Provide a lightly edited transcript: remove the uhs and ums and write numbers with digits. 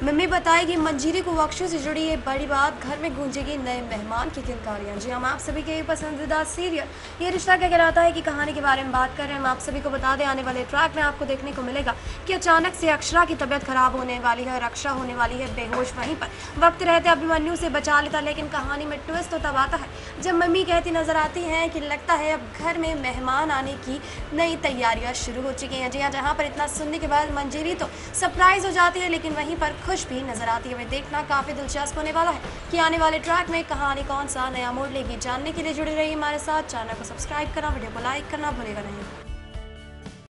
Mummy बताएगी मंजीरी को बख्शों से जुड़ी ये बड़ी बात, घर में गूंजेगी नए मेहमान की किलकारियां। जी हम आप सभी के पसंदीदा सीरियल ये रिश्ता क्या कहलाता है की कहानी के बारे में बात कर रहे हैं। हम आप सभी को बता दें, आने वाले ट्रैक में आपको देखने को मिलेगा कि अचानक से अक्षरा की तबीयत खराब होने वाली है और अक्षरा होने वाली है बेहोश। वहीं पर वक्त रहते अभिमन्यु से बचा लेता, लेकिन कहानी में ट्विस्ट तो तब आता है जब मम्मी कहती नजर आती हैं कि लगता है अब घर में मेहमान आने की नई तैयारियां शुरू हो चुकी हैं। जी हाँ, जहाँ पर इतना सुनने के बाद मंजीरी तो सरप्राइज हो जाती है, लेकिन वहीं पर खुश भी नजर आती है। वह देखना काफी दिलचस्प होने वाला है कि आने वाले ट्रैक में कहानी कौन सा नया मोड़ लेगी। जानने के लिए जुड़े रहिए हमारे साथ, चैनल को सब्सक्राइब करना, वीडियो को लाइक करना भूलेगा नहीं।